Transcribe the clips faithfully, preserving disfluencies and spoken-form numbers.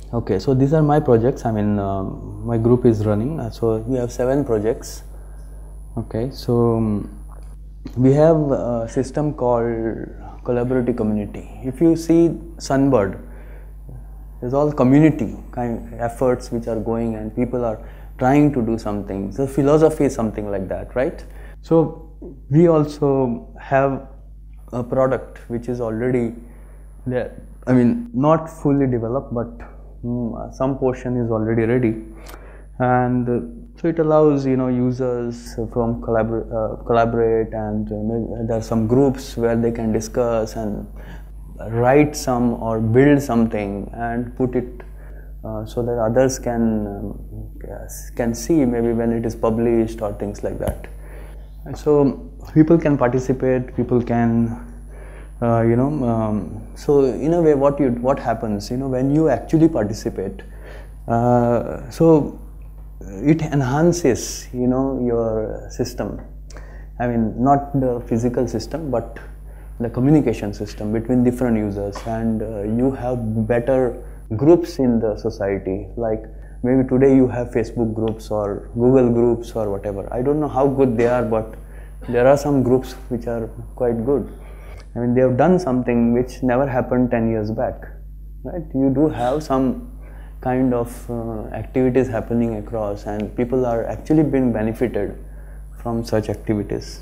Okay, so these are my projects. I mean, um, my group is running. Uh, so we have seven projects. Okay, so um, we have a system called collaborative community. If you see Sunbird, there's all community kind of efforts which are going, and people are trying to do something. So philosophy is something like that, right? So we also have a product which is already there. I mean, not fully developed, but mm, some portion is already ready, and uh, so it allows, you know, users from collabor uh, collaborate, and uh, maybe there are some groups where they can discuss and write some or build something and put it uh, so that others can um, can see maybe when it is published or things like that. And so people can participate, people can uh, you know um, so in a way what you what happens, you know, when you actually participate, uh, so it enhances, you know, your system. I mean, not the physical system, but the communication system between different users, and uh, you have better groups in the society. Like maybe today you have Facebook groups or Google groups or whatever. I don't know how good they are, but there are some groups which are quite good. I mean, they have done something which never happened ten years back, right? You do have some kind of uh, activities happening across, and people are actually being benefited from such activities.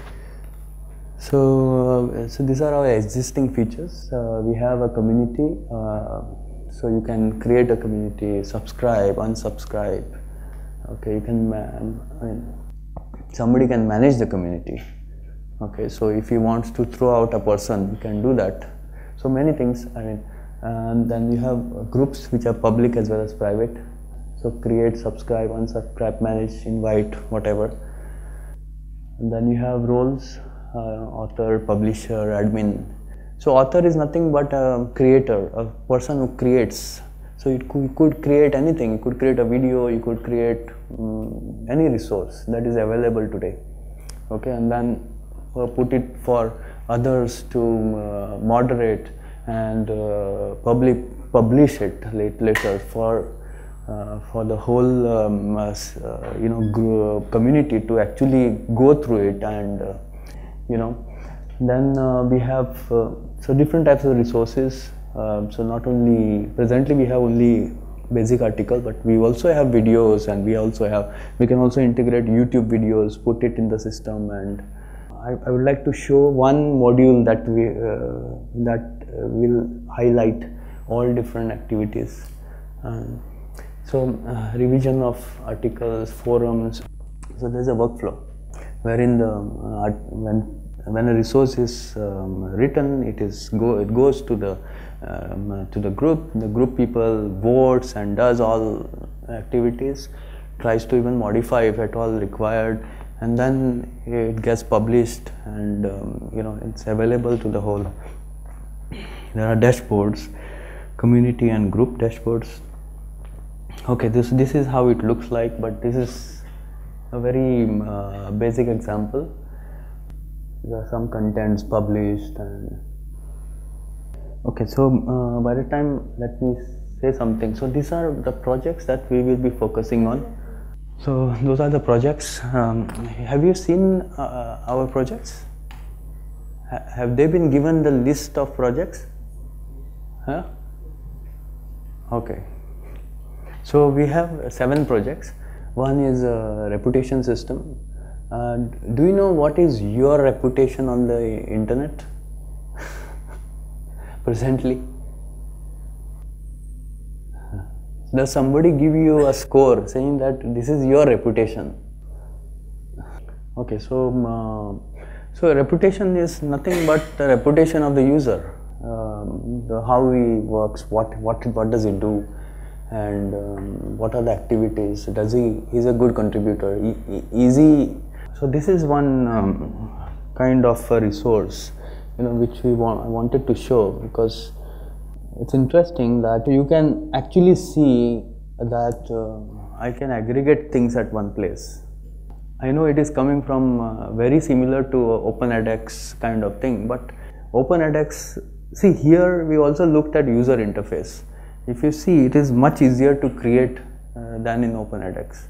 So, uh, so these are our existing features. Uh, we have a community, uh, so you can create a community, subscribe, unsubscribe. Okay, you can, I mean, somebody can manage the community. Okay, so if he wants to throw out a person, you can do that. So many things. I mean, and then you have groups which are public as well as private. So create, subscribe, unsubscribe, manage, invite, whatever. And then you have roles. Uh, author, publisher, admin. So author is nothing but a creator, a person who creates. So it could, you could create anything. You could create a video, you could create um, any resource that is available today. Okay, and then uh, put it for others to uh, moderate and uh, public, publish it late, later for uh, for the whole um, uh, you know community to actually go through it, and uh, you know, then uh, we have uh, so different types of resources. Uh, so not only presently we have only basic article, but we also have videos, and we also have we can also integrate YouTube videos, put it in the system. And I, I would like to show one module that we uh, that uh, will highlight all different activities. Um, so uh, revision of articles, forums. So there's a workflow wherein the uh, when when a resource is um, written, it is go it goes to the um, to the group. The group people votes and does all activities, tries to even modify if at all required, and then it gets published, and um, you know, it's available to the whole. There are dashboards, community and group dashboards. Okay, this this is how it looks like, but this is a very uh, basic example. There are some contents published, and okay, so uh, by the time, let me say something. So these are the projects that we will be focusing on. So those are the projects. Um, have you seen uh, our projects? Ha have they been given the list of projects? Huh? Okay. So we have seven projects. One is a reputation system. Uh, do you know what is your reputation on the internet presently? Does somebody give you a score saying that this is your reputation? Okay, so uh, so reputation is nothing but the reputation of the user, um, the, how he works, what what what does he do, and um, what are the activities. Does he he's a good contributor? E e easy. So this is one um, kind of a resource, you know, which we want, I wanted to show, because it's interesting that you can actually see that uh, I can aggregate things at one place. I know it is coming from uh, very similar to Open edX kind of thing, but Open edX, see here we also looked at user interface, if you see, it is much easier to create uh, than in OpenEdX.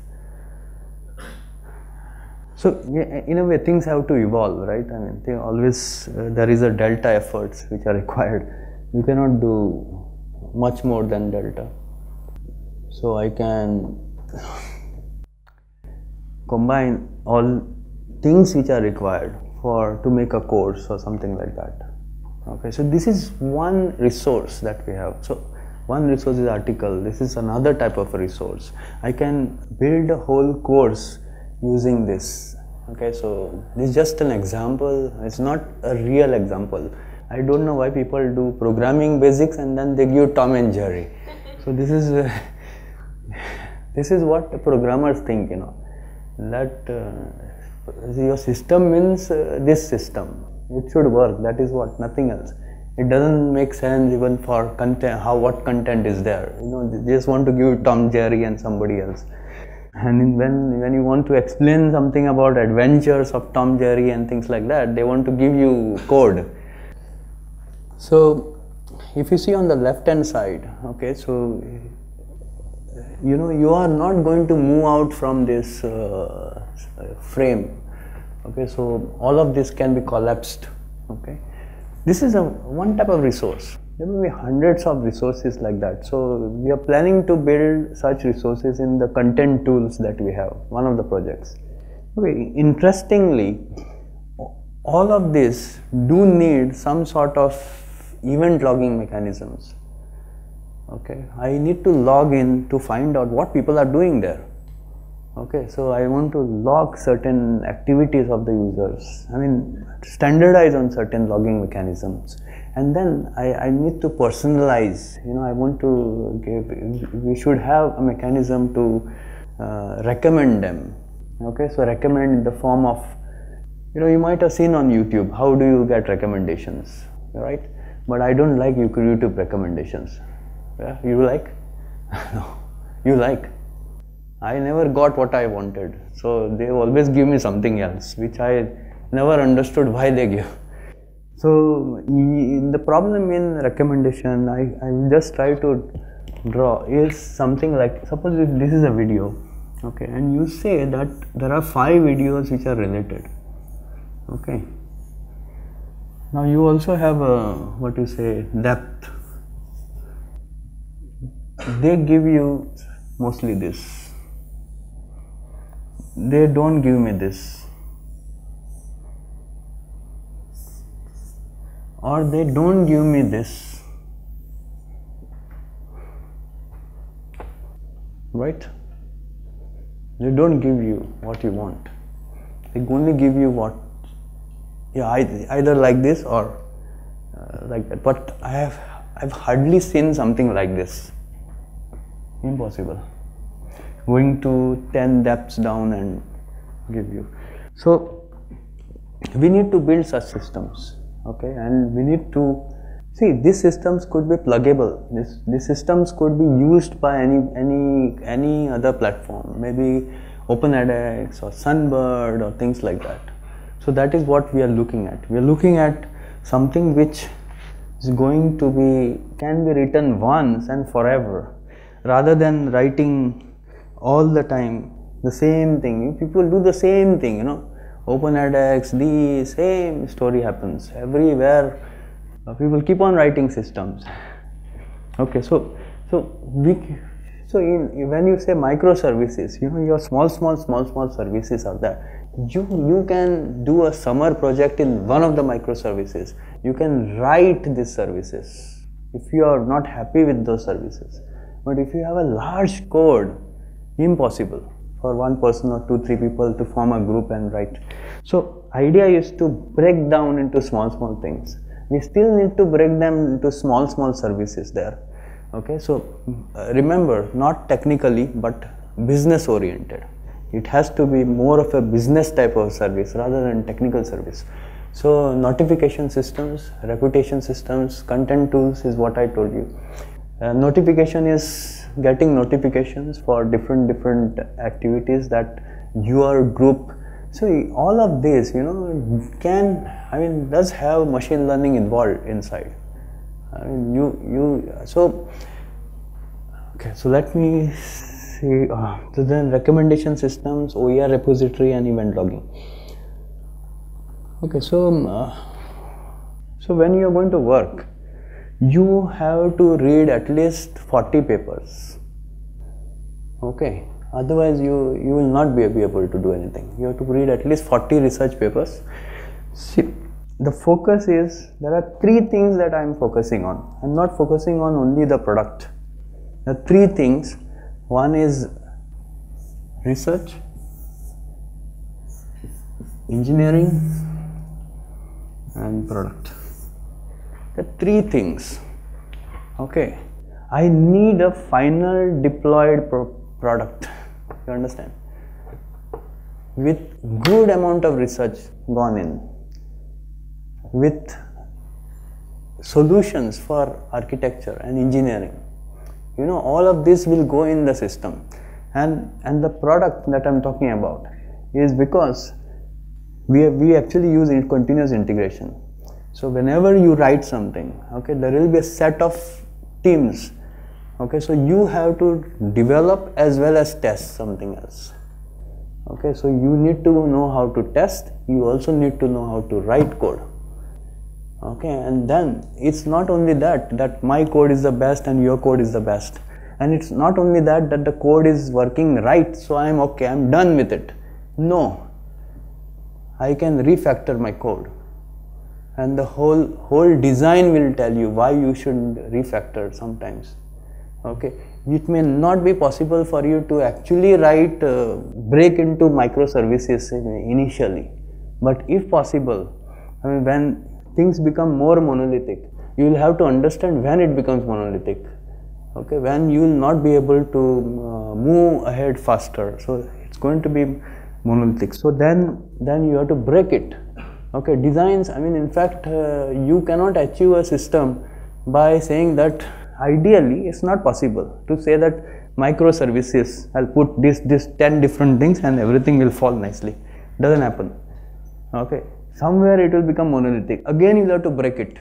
So in a way, things have to evolve, right? I mean, they always uh, there is a delta efforts which are required. You cannot do much more than delta. So I can combine all things which are required for to make a course or something like that. Okay, so this is one resource that we have. So one resource is article. This is another type of a resource. I can build a whole course using this. Okay, so this is just an example. It's not a real example. I don't know why people do programming basics and then they give Tom and Jerry. So this is uh, this is what the programmers think, you know, that uh, your system means uh, this system. It should work. That is what, nothing else. It doesn't make sense even for content, how what content is there. You know, they just want to give Tom, Jerry and somebody else. And when, when you want to explain something about adventures of Tom, Jerry and things like that, they want to give you code. So if you see on the left hand side, okay, so you know, you are not going to move out from this uh, frame. Okay, so all of this can be collapsed. Okay, this is a one type of resource. There will be hundreds of resources like that. So we are planning to build such resources in the content tools that we have, one of the projects. Okay, interestingly, all of this do need some sort of event logging mechanisms. Okay, I need to log in to find out what people are doing there. Okay, so I want to log certain activities of the users. I mean, standardize on certain logging mechanisms. And then I, I need to personalize, you know, I want to give, we should have a mechanism to uh, recommend them. Okay, so recommend in the form of, you know, you might have seen on YouTube, how do you get recommendations, right? But I don't like YouTube recommendations. Yeah, you like? No, you like. I never got what I wanted. So they always give me something else, which I never understood why they give. So the problem in recommendation, I, I just try to draw is something like, suppose if this is a video, okay, and you say that there are five videos which are related. Okay. Now you also have a, what you say, depth. They give you mostly this. They don't give me this. Or they don't give me this. Right? They don't give you what you want. They only give you what, yeah, either like this or uh, like that. But I have, I've hardly seen something like this. Impossible. Going to ten depths down and give you. So we need to build such systems. Okay, and we need to see, these systems could be pluggable. This these systems could be used by any any any other platform, maybe OpenEdX or Sunbird or things like that. So that is what we are looking at. We are looking at something which is going to be, can be written once and forever, rather than writing all the time the same thing. People do the same thing, you know. OpenEdX, the same story happens everywhere. Uh, people keep on writing systems. Okay, so so we so in, when you say microservices, you know, your small small small small services are there. You you can do a summer project in one of the microservices. You can write these services if you are not happy with those services. But if you have a large code, impossible for one person or two, three people to form a group and write. So idea is to break down into small, small things. We still need to break them into small, small services there. Okay, so uh, remember, not technically, but business oriented. It has to be more of a business type of service rather than technical service. So notification systems, reputation systems, content tools is what I told you. Uh, notification is getting notifications for different different activities that your group. So all of this, you know, can, I mean, does have machine learning involved inside. I mean, you you so Okay, so let me see. Uh, so then recommendation systems, O E R repository, and event logging. Okay, so um, uh, so when you are going to work, you have to read at least forty papers. Okay, otherwise you you will not be able to do anything. You have to read at least forty research papers. See, the focus is, there are three things that I am focusing on. I am not focusing on only the product. There are three things. One is research, engineering, and product. The three things. Okay, I need a final deployed pro product. You understand? With good amount of research gone in, with solutions for architecture and engineering. You know, all of this will go in the system, and and the product that I'm talking about is because we we actually use in continuous integration. So whenever you write something, okay, there will be a set of teams. Okay, so you have to develop as well as test something else. Okay, so you need to know how to test. You also need to know how to write code. Okay, and then it's not only that that my code is the best and your code is the best, and it's not only that that the code is working right, so I'm okay, I'm done with it. No, I can refactor my code, and the whole whole design will tell you why you should refactor sometimes. Okay, it may not be possible for you to actually write uh, break into microservices initially, but if possible, I mean, when things become more monolithic, you will have to understand when it becomes monolithic. Okay, when you will not be able to uh, move ahead faster, so it's going to be monolithic. So then then you have to break it. Okay, designs, I mean, in fact, uh, you cannot achieve a system by saying that ideally it's not possible to say that microservices, I'll put this this ten different things and everything will fall nicely. Doesn't happen. Okay, somewhere it will become monolithic. Again, you have to break it.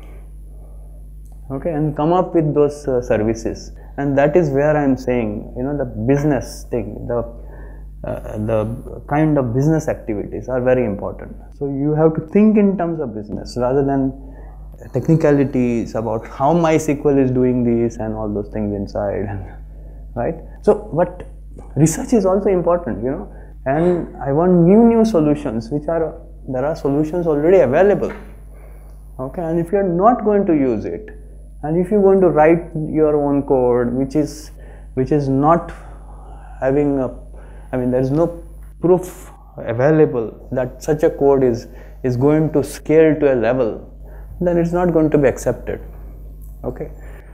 Okay, and come up with those uh, services, and that is where I am saying, you know, the business thing, the uh, the kind of business activities are very important. So you have to think in terms of business rather than technicalities about how MySQL is doing this and all those things inside, right? So, but research is also important, you know, and I want new new solutions, which are, there are solutions already available. Okay, and if you are not going to use it, and if you're going to write your own code which is which is not having a, I mean, there is no proof available that such a code is is going to scale to a level, then it's not going to be accepted. Okay,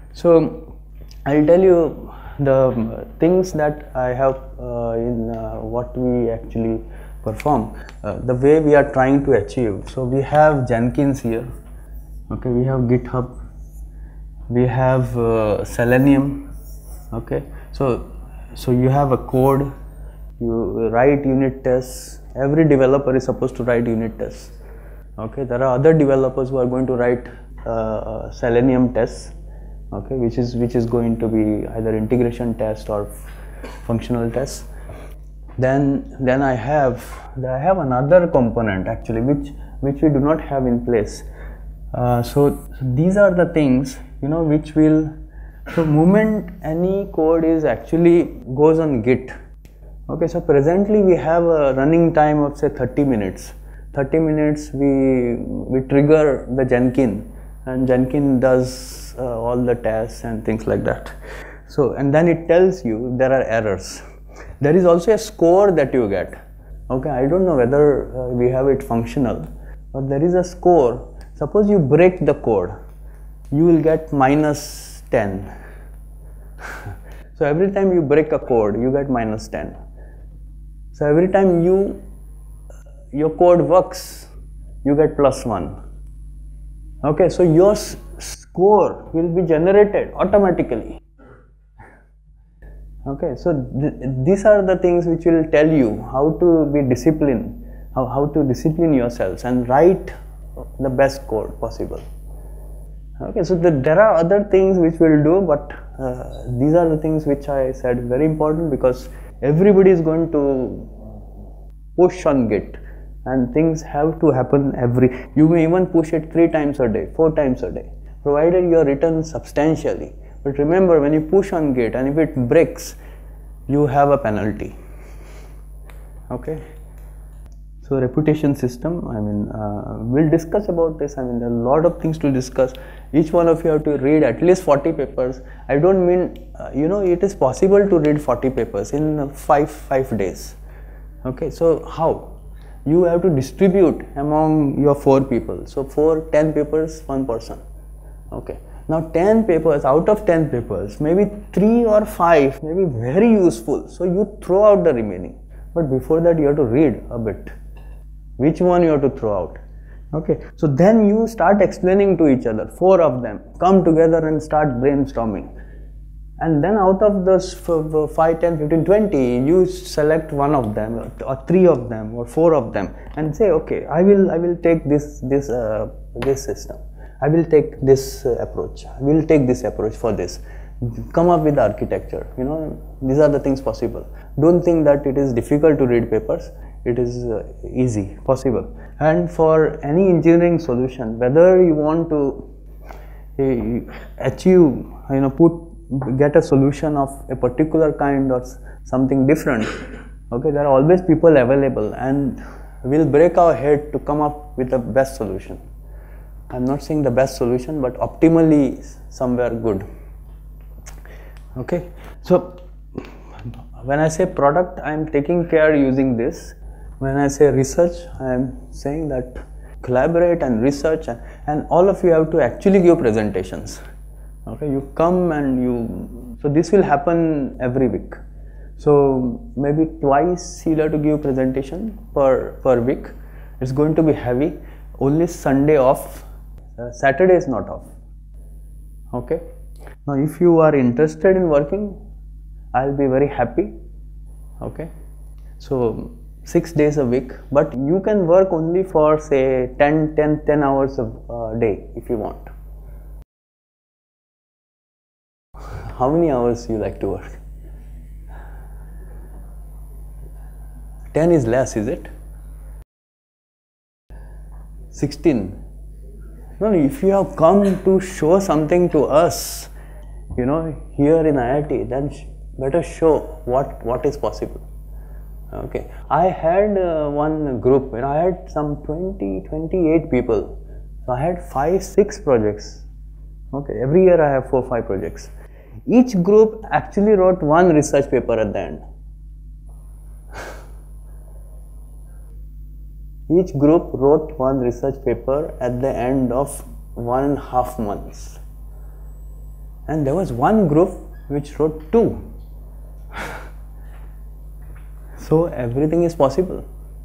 so I'll tell you the things that I have uh, in uh, what we actually perform, uh, the way we are trying to achieve. So we have Jenkins here. Okay, we have GitHub, we have uh, Selenium. Okay, so so you have a code, you write unit tests. Every developer is supposed to write unit tests. Okay, there are other developers who are going to write uh, Selenium tests. Okay, which is which is going to be either integration test or functional tests. Then then I have I have another component actually which which we do not have in place. Uh, so, so these are the things, you know, which will, so moment any code is actually goes on Git. Okay, so presently we have a running time of say thirty minutes. thirty minutes we we trigger the Jenkins, and Jenkins does uh, all the tests and things like that. So, and then it tells you there are errors. There is also a score that you get. Okay, I don't know whether uh, we have it functional, but there is a score. Suppose you break the code, you will get minus ten. So every time you break a code, you get minus ten. So every time you your code works, you get plus one. Okay, so your score will be generated automatically. Okay, so th these are the things which will tell you how to be disciplined, how, how to discipline yourselves and write the best code possible. Okay, so the, there are other things which we'll do, but uh, these are the things which I said very important, because everybody is going to push on Git, and things have to happen every, you may even push it three times a day, four times a day, provided you are written substantially. But remember, when you push on Git and if it breaks, you have a penalty. Okay. So reputation system, I mean, uh, we'll discuss about this. I mean, there are a lot of things to discuss. Each one of you have to read at least forty papers. I don't mean, uh, you know, it is possible to read forty papers in five, five days. Okay, so how? You have to distribute among your four people. So four, ten papers, one person. Okay. Now ten papers, out of ten papers, maybe three or five may be very useful. So you throw out the remaining. But before that, you have to read a bit. Which one you have to throw out? Okay, so then you start explaining to each other, four of them come together and start brainstorming, and then out of those five, ten, fifteen, twenty, you select one of them or three of them or four of them and say, okay, I will I will take this this uh, this system, I will take this uh, approach, I will take this approach for this. Come up with the architecture. You know, these are the things possible. Don't think that it is difficult to read papers. It is uh, easy, possible. And for any engineering solution, whether you want to uh, achieve, you know, put get a solution of a particular kind or something different, okay, there are always people available, and we'll break our head to come up with the best solution. I'm not saying the best solution, but optimally somewhere good. Okay, so when I say product, I am taking care using this. When I say research, I am saying that collaborate and research, and, and all of you have to actually give presentations. Okay, you come and you, so this will happen every week. So maybe twice you'll have to give presentation per, per week. It's going to be heavy. Only Sunday off, uh, Saturday is not off. Okay. Now, if you are interested in working, I'll be very happy. Okay, so six days a week, but you can work only for say ten, ten, ten hours a uh, day if you want. How many hours you like to work? ten is less, is it? sixteen. No, if you have come to show something to us, you know, here in I I T, then sh better show what what is possible. Okay, I had uh, one group where I had some twenty, twenty-eight people. So I had five, six projects. Okay, every year I have four, five projects. Each group actually wrote one research paper at the end. Each group wrote one research paper at the end of one and a half months. And there was one group which wrote two. So everything is possible.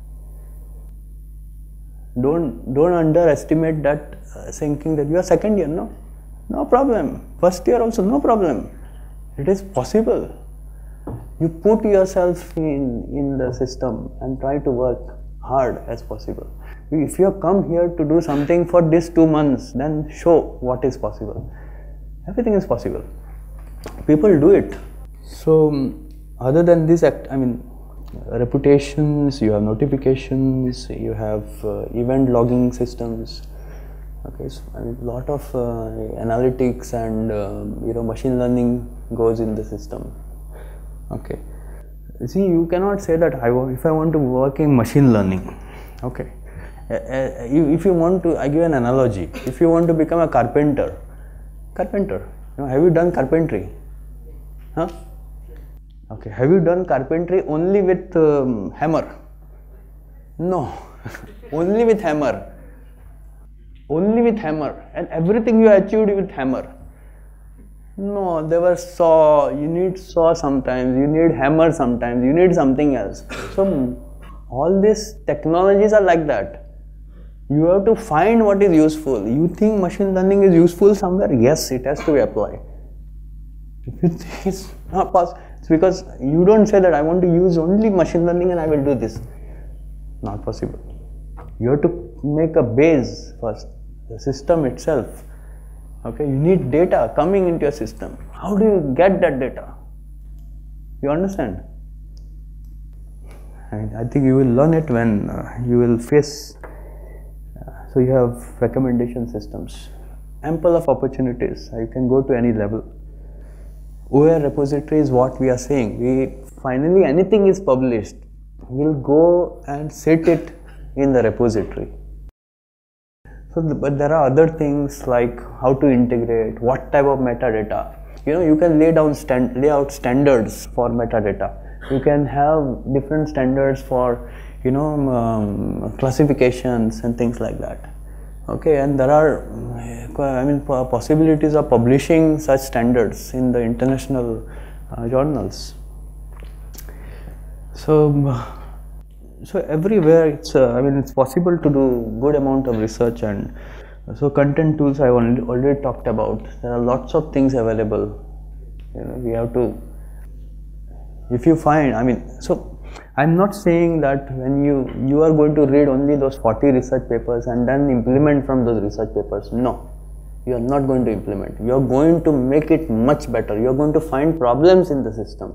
Don't don't underestimate that uh, thinking that you are second year. No, no problem. First year also no problem. It is possible. You put yourself in in the system and try to work hard as possible. If you have come here to do something for these two months, then show what is possible. Everything is possible. People do it. So other than this act, I mean, reputations, you have notifications, you have uh, event logging systems. Okay, so I mean, lot of uh, analytics and uh, you know, machine learning goes in the system. Okay, see, you cannot say that I if I want to work in machine learning. Okay, uh, uh, if you want to, I give an analogy. If you want to become a carpenter, carpenter, you know, have you done carpentry? Huh? Okay, have you done carpentry only with um, hammer? No, only with hammer. Only with hammer, and everything you achieved with hammer. No, there was saw, you need saw sometimes, you need hammer sometimes, you need something else. So all these technologies are like that. You have to find what is useful. You think machine learning is useful somewhere? Yes, it has to be applied. If you think it's not possible, it's because you don't say that I want to use only machine learning and I will do this. Not possible. You have to make a base first, the system itself. Okay, you need data coming into your system. How do you get that data? You understand? And I think you will learn it when uh, you will face. Uh, so you have recommendation systems, ample of opportunities. You can go to any level. O E R repository is what we are saying. We finally anything is published, we'll go and set it in the repository. So, the, but there are other things like how to integrate, what type of metadata. You know, you can lay down stand, lay out standards for metadata. You can have different standards for, you know, um, classifications and things like that. Okay, and there are, I mean, possibilities of publishing such standards in the international uh, journals. So. So everywhere it's, uh, I mean, it's possible to do good amount of research, and so content tools I already, already talked about. There are lots of things available. You know, we have to, if you find, I mean, so I'm not saying that when you, you are going to read only those forty research papers and then implement from those research papers. No, you are not going to implement. You are going to make it much better. You are going to find problems in the system.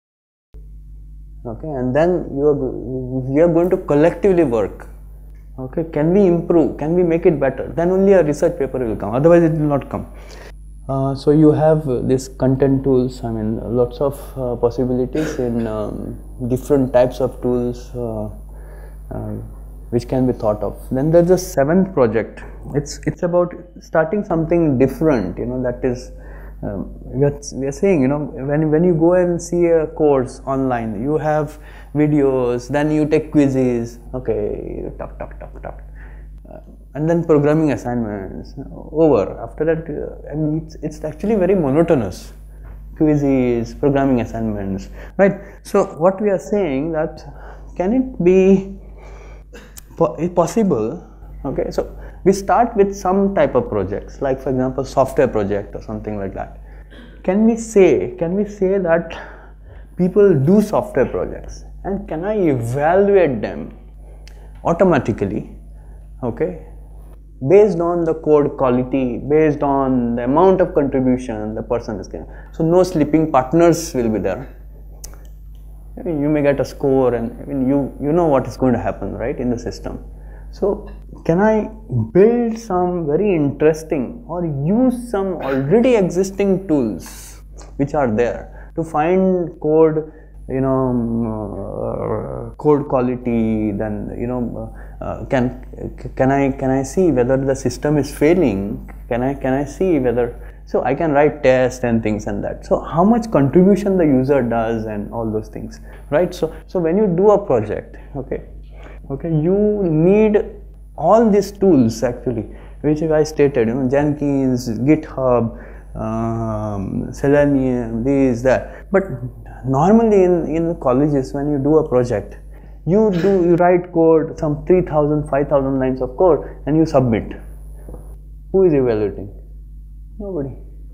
Okay, and then you are, we are going to collectively work. Okay, can we improve? Can we make it better? Then only a research paper will come. Otherwise, it will not come. Uh, so you have uh, this content tools. I mean, lots of uh, possibilities in um, different types of tools uh, uh, which can be thought of. Then there's the seventh project. It's it's about starting something different. You know, that is. Um, we, are, we are saying, you know, when, when you go and see a course online, you have videos, then you take quizzes, okay, you talk, talk, talk, talk, uh, and then programming assignments, over. After that, uh, I mean, it's, it's actually very monotonous. Quizzes, programming assignments, right? So what we are saying that, can it be po possible, okay, so we start with some type of projects, like for example software project or something like that. Can we say, can we say that people do software projects, and can I evaluate them automatically, okay, based on the code quality, based on the amount of contribution the person is getting. So no sleeping partners will be there. I mean, you may get a score, and I mean, you, you know what is going to happen, right, in the system. So can I build some very interesting or use some already existing tools which are there to find code, you know, uh, code quality, then, you know, uh, can, can I, can I see whether the system is failing? Can I, can I see whether, so I can write tests and things and that. So how much contribution the user does and all those things, right? So, so when you do a project, okay, okay, you need all these tools actually, which I stated, you know, Jenkins, GitHub, um, Selenium, this, that. But normally in, in colleges, when you do a project, you do, you write code, some three thousand, five thousand lines of code, and you submit. Who is evaluating? Nobody.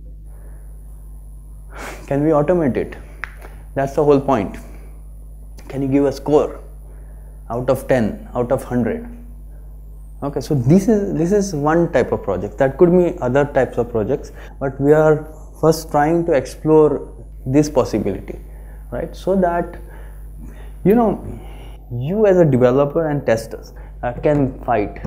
Can we automate it? That's the whole point. Can you give a score? Out of ten, out of one hundred. Okay, so this is this is one type of project. That could be other types of projects, but we are first trying to explore this possibility, right? So that, you know, you as a developer and testers uh, can fight.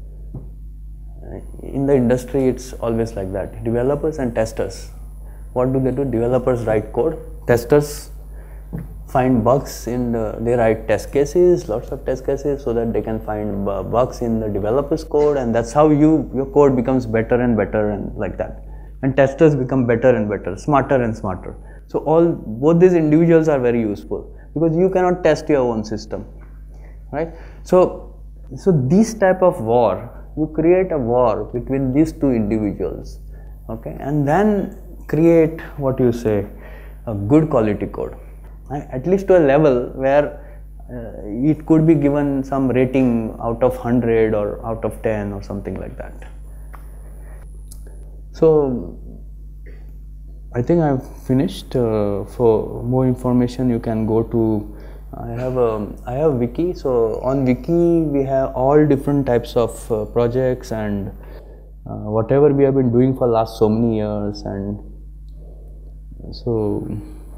In the industry, it's always like that. Developers and testers. What do they do? Developers write code, testers find bugs in the, they write test cases, lots of test cases, so that they can find bugs in the developer's code, and that's how you your code becomes better and better, and like that. And testers become better and better, smarter and smarter. So all both these individuals are very useful, because you cannot test your own system, right? So so this type of war, you create a war between these two individuals, okay, and then create what you say a good quality code. At least to a level where uh, it could be given some rating out of one hundred or out of ten or something like that. So I think I've finished. Uh, for more information, you can go to, I have a, I have wiki. So on wiki we have all different types of uh, projects and uh, whatever we have been doing for last so many years. And so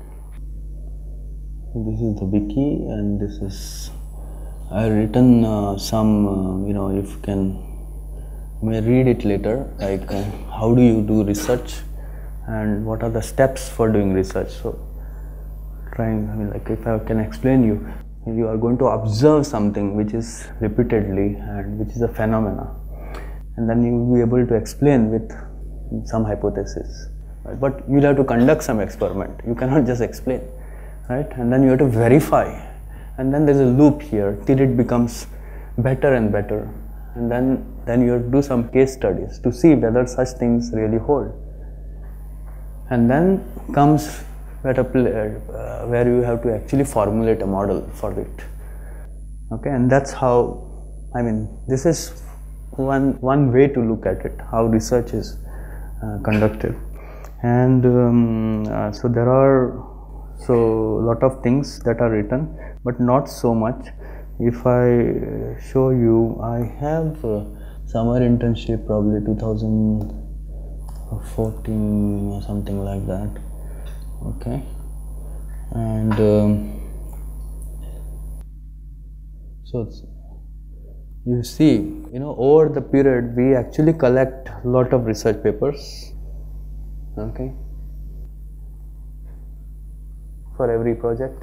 this is the wiki, and this is I've written uh, some uh, you know, if you can you may read it later, like uh, how do you do research and what are the steps for doing research. So trying, I mean, like if I can explain you, you are going to observe something which is repeatedly and which is a phenomena, and then you will be able to explain with some hypothesis, right? But you'll have to conduct some experiment, you cannot just explain, right? And then you have to verify, and then there's a loop here till it becomes better and better, and then then you have to do some case studies to see whether such things really hold. And then comes at a uh, where you have to actually formulate a model for it. Okay, and that's how, I mean, this is one one way to look at it, how research is uh, conducted. And um, uh, so there are so lot of things that are written, but not so much. If I show you, I have uh, summer internship probably two thousand fourteen or something like that. Okay, and um, so it's, you see, you know, over the period we actually collect a lot of research papers, okay, for every project.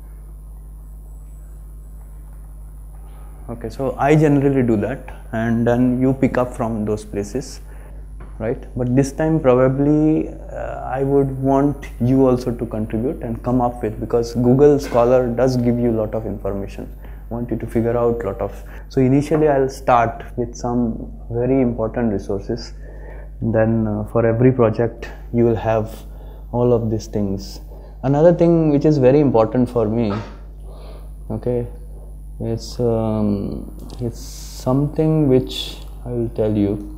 Okay, so I generally do that, and then you pick up from those places, right? But this time probably uh, I would want you also to contribute and come up with, because Google Scholar does give you a lot of information. I want you to figure out a lot of, so initially I'll start with some very important resources, then uh, for every project you will have all of these things. Another thing which is very important for me, okay, it's um, it's something which I will tell you.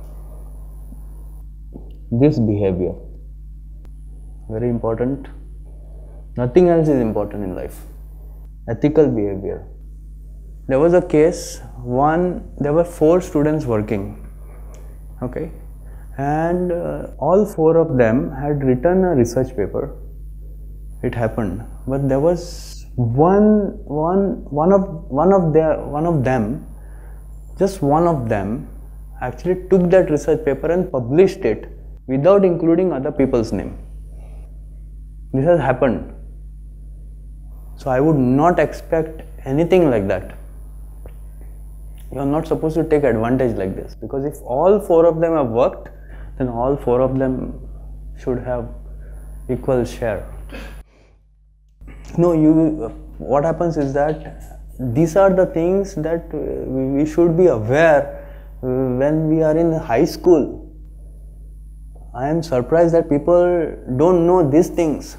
This behavior, very important. Nothing else is important in life. Ethical behavior. There was a case, one, there were four students working, okay, and uh, all four of them had written a research paper. It happened, but there was one, one, one of one of their one of them, just one of them, actually took that research paper and published it without including other people's name. This has happened. So I would not expect anything like that. You are not supposed to take advantage like this, because if all four of them have worked, then all four of them should have equal share. No, you. What happens is that these are the things that we should be aware when we are in high school. I am surprised that people don't know these things.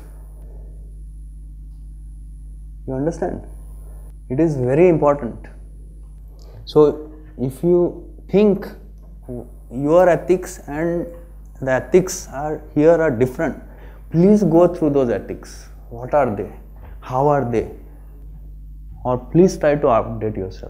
You understand? It is very important. So if you think your ethics and the ethics are here are different, please go through those ethics. What are they? How are they? Or please try to update yourself.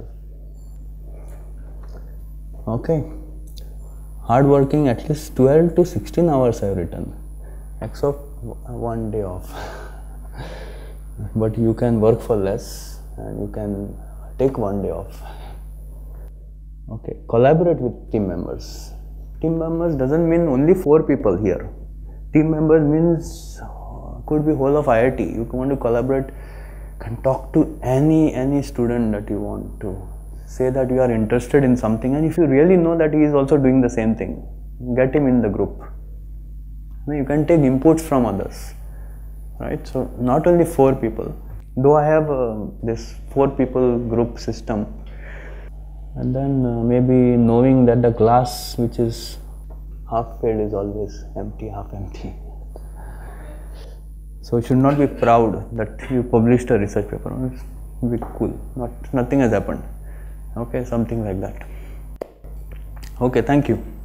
Okay. Hard working, at least twelve to sixteen hours I have written, except one day off. But you can work for less and you can take one day off. Okay, collaborate with team members. Team members doesn't mean only four people here. Team members means uh, could be whole of I I T. You want to collaborate, can talk to any any student that you want to. Say that you are interested in something, and if you really know that he is also doing the same thing, get him in the group. You can take inputs from others, right? So not only four people, though I have uh, this four people group system, and then uh, maybe knowing that the glass which is half filled is always empty, half empty. So you should not be proud that you published a research paper. It's be cool. Not nothing has happened. Okay, something like that. Okay, thank you.